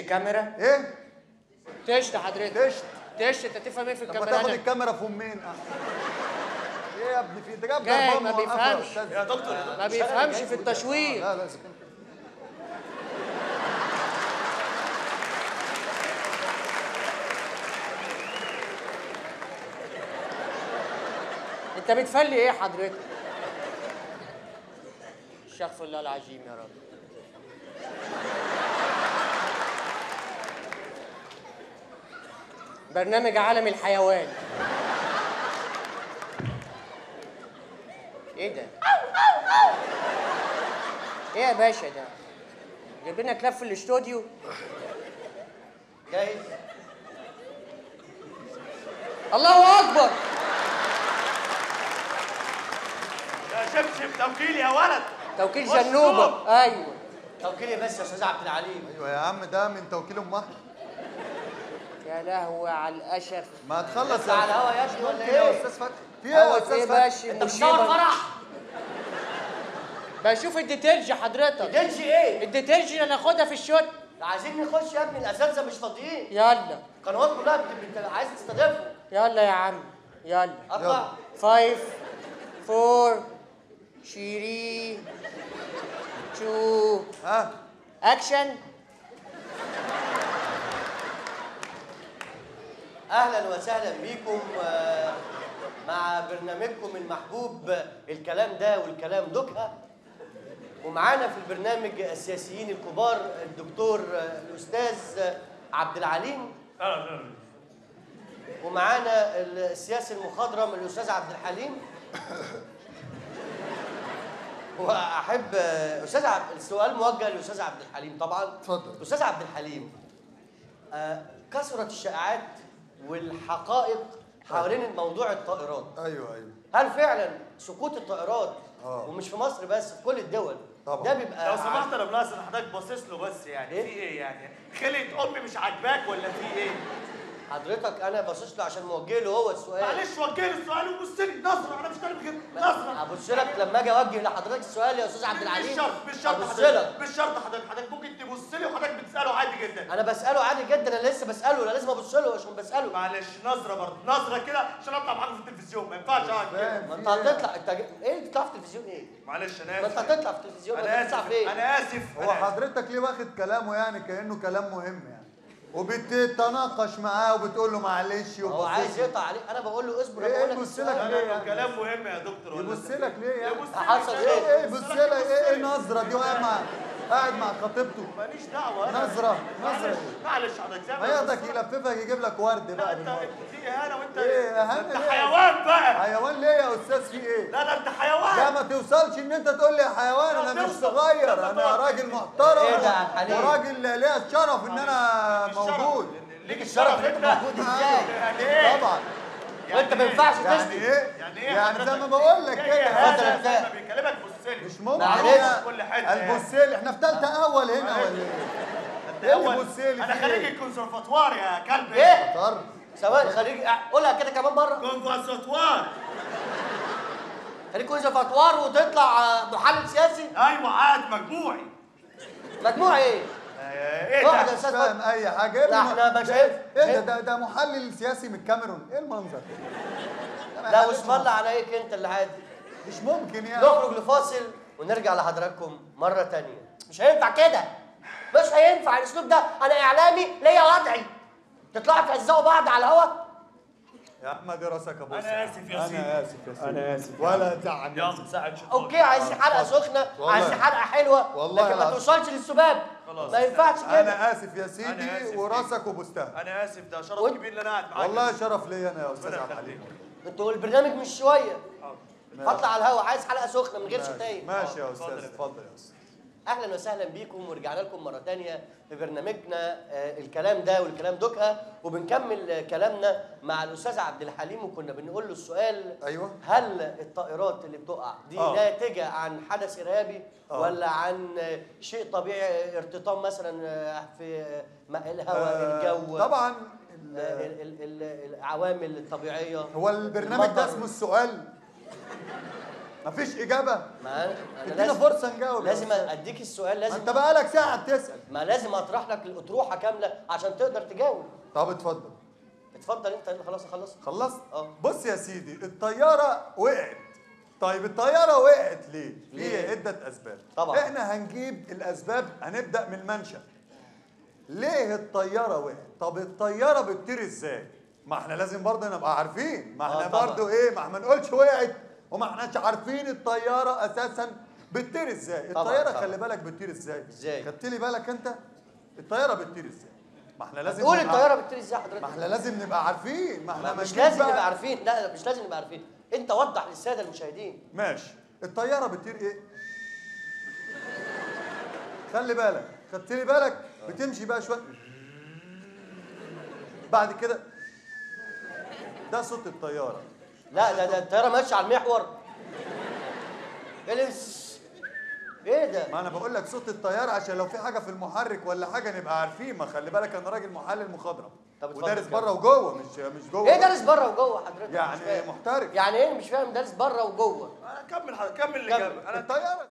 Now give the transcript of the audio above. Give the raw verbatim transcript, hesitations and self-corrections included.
كاميرا؟ ايه؟ تشت حضرتك. تشت تشت انت تفهم ايه في طب الكاميرا؟ ما تاخد الكاميرا في منين؟ ايه يا ابني في انت جايب جاي ضربان ما موقفه يا بيفهمش استاذ. يا دكتور ما بيفهمش في التشويق. لا لا سكن. انت بتفلي ايه حضرتك؟ استغفر الله العظيم يا رب. برنامج عالم الحيوان. ايه ده؟ ايه يا باشا ده؟ جايب لنا كلاب في الاستوديو؟ جايز. الله اكبر. يا شبشب توكيل يا ولد. توكيل جنوبه. ايوه توكيلي بس يا استاذ عبد العليم. ايوه يا عم ده من توكيل ام احمد. يا لهوي على القشف. ما تخلص على الهوا يا ابني ولا يا ايه؟ استاذ فتحي في ايه يا استاذ ايه فتحي؟ باشا؟ انت بتصور فرح؟ بشوف الديتيلز حضرتك. ديتيلز ايه؟ الديتيلز اللي ناخدها في الشوت. عايزين نخش يا ابني، الاساتذه مش فاضيين. يلا القنوات كلها بت... بت... عايز تستضيفهم. يلا يا عم يلا. اطلع. فايف فور ثري تو ها اكشن. اهلا وسهلا بيكم آه، مع برنامجكم المحبوب الكلام ده والكلام دكها. ومعانا في البرنامج السياسيين الكبار الدكتور آه، الاستاذ آه، عبد العليم. ومعانا السياسي المخضرم الاستاذ عبد الحليم. واحب آه، استاذ عبد السؤال موجه للاستاذ عبد الحليم طبعا. اتفضل. استاذ عبد الحليم، آه، كثرت الشائعات والحقائق حوالين موضوع الطائرات. ايوه ايوه. هل فعلا سقوط الطائرات اه ومش في مصر بس في كل الدول طبعا ده بيبقى لو سمحت انا ملاحظ ان حضرتك باصص له بس يعني إيه؟ في ايه يعني؟ خلقة امي مش عاجباك ولا في ايه؟ حضرتك انا باصص له عشان موجه له هو السؤال. معلش وجه لي السؤال وبص لي نظره، انا مش طالب غير نظره. ابص لك لما اجي اوجه لحضرتك السؤال يا استاذ عبد العليم. مش شرط مش شرط ابص حضرتك لك. مش شرط حضرتك حضرتك ممكن تبص لي وحضرتك بتساله عادي جدا. انا بساله عادي جدا، انا لسه بساله، انا لازم ابص له عشان بساله. معلش نظره برضه نظره كده عشان اطلع معاكم في التلفزيون، ما ينفعش اقعد كده. ما انت هتطلع انت ج- ايه اللي بتطلع في التلفزيون ايه؟ معلش انا ما انت اسف. هتطلع في التلفزيون انا ولا هتطلع اسف فين؟ انا اسف هو أنا آسف. حضرتك ليه واخد كلامه يعني كانه كلام مهم يعني وبتتناقش معاه وبتقول له معلش هو وبص عايز يقطع عليك، انا بقول له اصبر. إيه انا بقول لك يبص لك السؤال. ليه لا لا يعني؟ كلام مهم يا دكتور ولا يبص أنت؟ لك ليه يعني؟ يبص لي حصل مش إيه؟ عارف. ايه بص يبص لك لك ايه ايه يبص لي. النظره دي وقاعد مع قاعد مع خطيبته ماليش دعوه أنا- نظرة، معلش- نظرة. معلش حضرتك زي ما ياخدك يلففك يجيب لك ورد لا بقى انت بالمرة. دي اهانه وانت ايه اهانة انت ليه؟ حيوان بقى. حيوان ليه يا استاذ في ايه؟ لا ده انت لا حيوان. ما توصلش ان انت تقول لي يا حيوان، انا لا مش توصل. صغير، لا انا توصل. راجل محترم ايه ده يا عبد الحليم؟ وراجل ليا الشرف ان انا الشرف. موجود. ليك الشرف ان انت موجود ازاي؟ يعني ايه؟ طبعا وانت ما ينفعش يعني تسكت. ايه؟ يعني ايه يعني زي حضرتك؟ ما بقول لك جاي كده هذا اتفضل زي انت. ما بيكلمك بص لي. مش ممكن معلش. يا- كل حتة البص لي احنا في ثالثه اول هنا معلش. ولا ايه؟ انت ايه اللي اول بص لي انا في خريج ايه؟ الكونسرفاتوار يا كلب. ايه؟ طر ثواني خليك قولها كده كمان مره. كونسرفاتوار. خليك كونسرفاتوار وتطلع آه، محلل سياسي. ايوه عاد مجموعي. مجموع ايه؟ ايه اقعد يا ده؟ مش استاذ فاهم فتحي. اي حاجه. ايه لا، الم- احنا ما ده- شايف- ايه ده شايف. ده ده محلل سياسي من الكاميرون، ايه المنظر ده؟ لا واسم الله عليك انت اللي عادي. مش ممكن يعني. نخرج لفاصل ونرجع لحضراتكم مره تانية. مش هينفع كده، مش هينفع الاسلوب ده. انا اعلامي ليا وضعي، تطلعوا تهزقوا بعض على الهوا. يا احمد راسك ابوس. أنا آسف يا سيدي. انا اسف يا سيدي. انا اسف. ولا تزعل. يلا ساعد شطار. اوكي عايزين حلقه سخنه، والله. عايزين حلقه حلوه، والله لكن ما العظيم. توصلش للسباب. خلاص. ما ينفعش كده. انا اسف يا أنا سيدي آسف وراسك وبوستها. انا اسف ده شرف وانت- كبير ان انا قاعد معاك. والله شرف ليا انا يا استاذ ربنا عبد يخليك. الحليم. انتوا البرنامج مش شويه. حاضر. هطلع على الهوا، عايز حلقه سخنه من غير شتايم. ماشي يا اتفضل استاذ يا اتفضل يا استاذ. اهلا وسهلا بيكم ورجعنا لكم مره تانية في برنامجنا آه، الكلام ده والكلام دكها. وبنكمل آه، كلامنا مع الاستاذ عبد الحليم، وكنا بنقول له السؤال ايوه. هل الطائرات اللي بتقع دي آه. ناتجه عن حدث ارهابي آه. ولا عن آه، شيء طبيعي، ارتطام مثلا آه، في آه، م- الهواء آه، الجو طبعا ال- ال- ال- ال- العوامل الطبيعيه. هو البرنامج ده المطر. اسمه السؤال. مفيش اجابه؟ ما انا ادينا لازم فرصه نجاوب. لازم اديك السؤال، ما لازم انت بقالك ساعه بتسال. ما لازم اطرح لك الاطروحه كامله عشان تقدر تجاوب. طب اتفضل. اتفضل انت. يلا خلاص خلص. خلصت؟ اه. بص يا سيدي، الطياره وقعت. طيب الطياره وقعت ليه؟ ليه؟ ليه عده اسباب. طبعا. احنا هنجيب الاسباب، هنبدا من المنشا. ليه الطياره وقعت؟ طب الطياره بتطير ازاي؟ ما احنا لازم برضه نبقى عارفين، ما احنا آه طبعا. برضه ايه، ما احنا ما نقولش وقعت وما احناش عارفين الطياره اساسا بتطير ازاي. طبعا الطياره طبعا. خلي بالك بتطير ازاي؟ ازاي؟ خدت لي بالك انت؟ الطياره بتطير ازاي؟ ما احنا لازم قول نبقى- الطياره بتطير ازاي حضرتك؟ ما احنا لازم نبقى عارفين، ما احنا مش ماشيين لازم بقى. نبقى عارفين. لا مش لازم نبقى عارفين، انت وضح للساده المشاهدين. ماشي. الطياره بتطير ايه؟ خلي بالك، خدت لي بالك؟ بتمشي بقى شويه، بعد كده ده صوت الطياره. لا ده ده الطياره ماشيه على المحور. ايه اللي- ايه ده؟ ما انا بقول لك صوت الطياره عشان لو في حاجه في المحرك ولا حاجه نبقى عارفين. ما خلي بالك انا راجل محلل مخضرم طب اتفضل ودارس كمل. بره وجوه، مش مش جوه. ايه دارس بره وجوه حضرتك؟ مش يعني فاهم. محترف. يعني ايه مش فاهم دارس بره وجوه؟ كمل حضرتك، كمل كمل. الاجابه. انا الطياره